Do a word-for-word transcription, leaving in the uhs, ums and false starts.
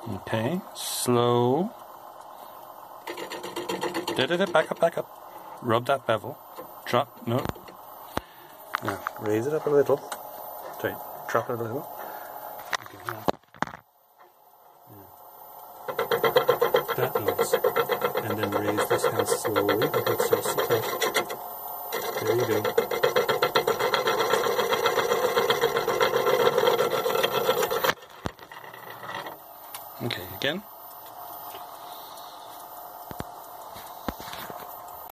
Okay, slow. Da da da, back up, back up. Rub that bevel. Drop, no. Now, raise it up a little. Sorry, drop it a little. Okay, now. Yeah. That nose. And then raise this hand slowly until it starts to touch. There you go. Okay, again.